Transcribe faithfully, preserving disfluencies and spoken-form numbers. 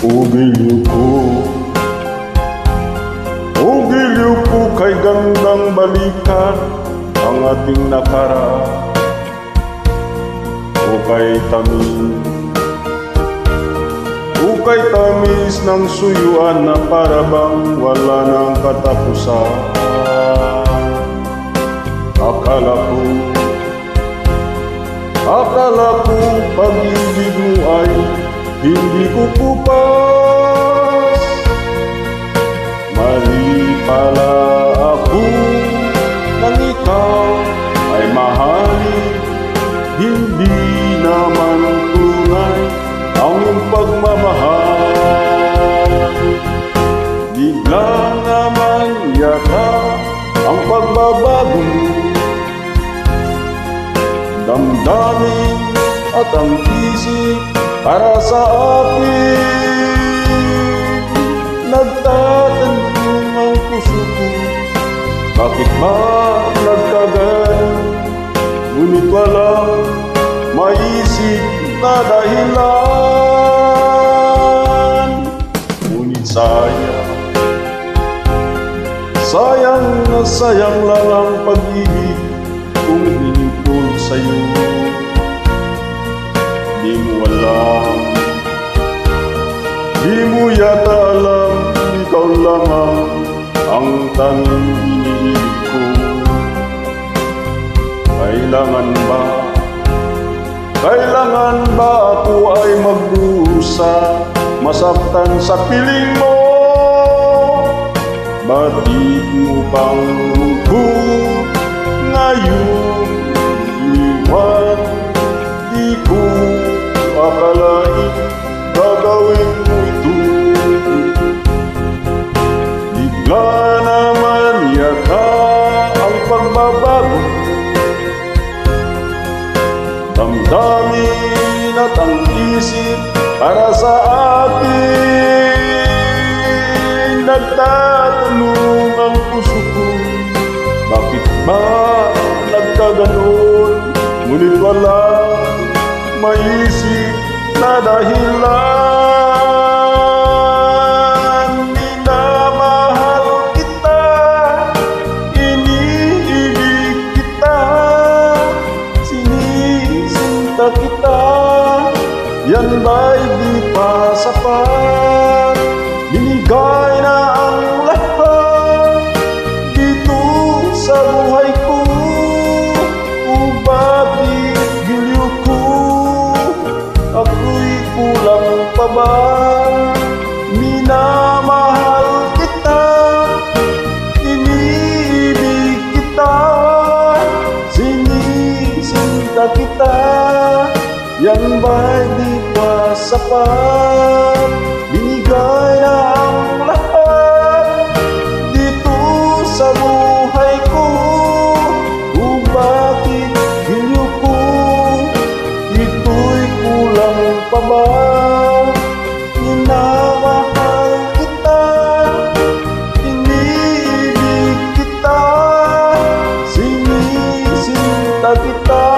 Ugiliw ko, ugiliw ko kay gandang balikan ang ating nakaraan. O kay tamis, o kay tamis ng suyuan na parabang wala ng katapusan. Akala ko, akala ko pag-ibig mo ay hindi kukupas. Mali pala ako nang ikaw ay mahalin. Hindi naman tunay ang iyong pagmamahal. Bigla naman yata ang pagbabago mo. Damdamin at ang isip para sa akin. Nagtatanong ang puso ko, bakit ba nagkagayon? Ngunit walang maisip na dahilan. Ngunit sayang, sayang na sayang lang ang pag-ibig kung inipon sa'yo. Di mo alam, di mo yata alam, ikaw lamang ang tanging iniibig ko. Kailangan ba, kailangan ba ako ay magdusa, masaktan sa piling mo? Ba't di mo pang lungkot ngayon iwan? Di ko akalain gagawin mo ito. Bigla naman yata ang pagbabago. Damdamin at ang isip para sa akin. Nagtatanong ang puso ko, bakit ba nagkaganon? Ngunit wala maisip na dahilan. Minamahal kita, iniibig kita, sinisinta kita, yan ba'y di pa sapat? Binigay na ang lahat dito sa buhay ko. O bakit giliw ko? Ako'y kulang pa ba? Minamahal kita, iniibig kita, sinisinta kita, yan ba'y di pa sapat? Binigay na ang lahat dito sa buhay ko. O bakit giliw ko? Ito'y kulang pa ba? Minamahal kita, iniibig kita, sinisinta kita,